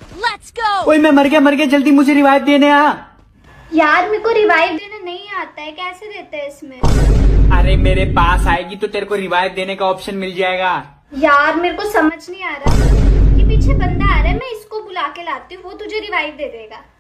Let's go! ओए मैं मर गया जल्दी मुझे रिवाइव देने आ। यार मेरे को रिवाइव देना नहीं आता है, कैसे देते हैं इसमें? अरे मेरे पास आएगी तो तेरे को रिवाइव देने का ऑप्शन मिल जाएगा। यार मेरे को समझ नहीं आ रहा, ये पीछे बंदा आ रहा है, मैं इसको बुला के लाती हूँ, वो तुझे रिवाइव दे देगा।